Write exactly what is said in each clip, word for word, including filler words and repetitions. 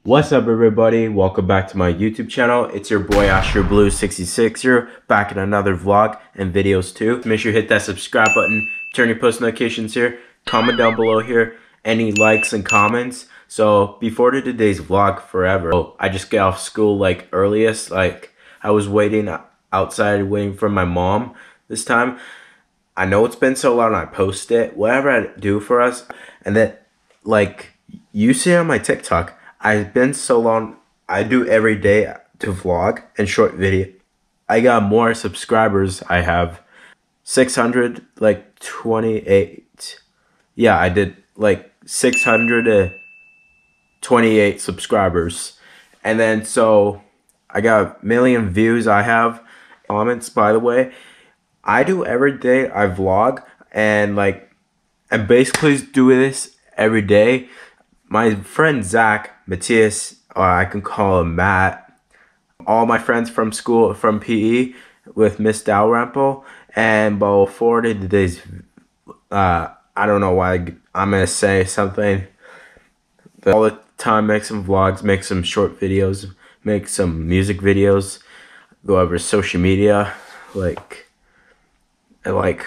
What's up everybody, welcome back to my YouTube channel. It's your boy Asher Blue sixty-six here, back in another vlog and videos too. Make sure you hit that subscribe button, turn your post notifications here, comment down below here, any likes and comments. So before today's vlog forever, oh, I just get off school like earliest, like I was waiting outside waiting for my mom this time. I know it's been so long I post it, whatever I do for us, and then like you see on my TikTok, I've been so long, I do every day to vlog and short video. I got more subscribers. I have six hundred, like twenty-eight. Yeah, I did like six hundred twenty-eight subscribers. And then so I got a million views. I have comments, by the way. I do every day, I vlog and like, I basically do this every day. My friend Zach, Matthias, or I can call him Matt, all my friends from school, from P E with Miss Dalrymple, and before today's, uh, I don't know why I'm gonna say something, but all the time make some vlogs, make some short videos, make some music videos, go over social media, like, like,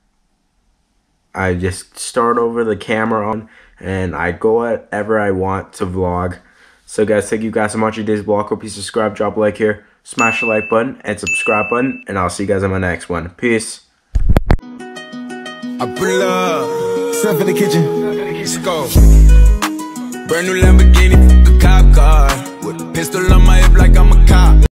I just start over the camera on and I go whatever I want to vlog. So guys, thank you guys so much for today's vlog. Hope you subscribe, drop a like here, smash the like button and subscribe button, and I'll see you guys in my next one. Peace. I pull up, step in the kitchen, let's go. Brand new Lamborghini, a cop car, with a pistol on my hip like I'm a cop.